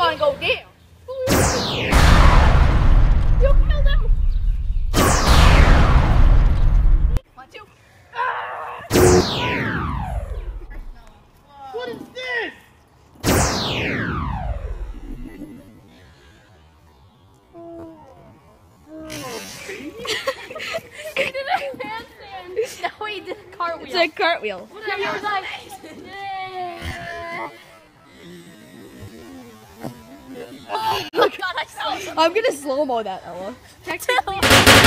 gonna go down. You killed him. 1, 2. What is this? He did a handstand. No, he did a cartwheel. It's a cartwheel. He was like, oh God, I saw it. I'm gonna slow-mo that, Ella. Technically.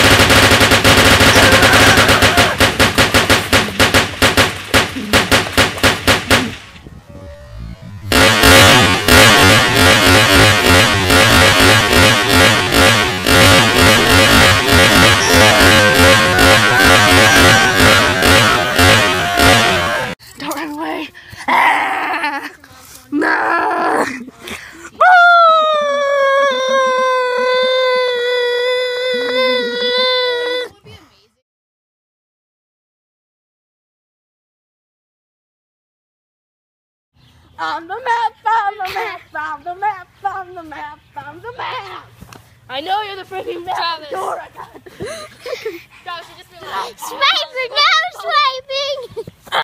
Don't run away. Ah! No! On the map, on the map, on the map, on the map, on the map. I know you're the freaking map. Travis. Dora. Travis, you just realized. Space!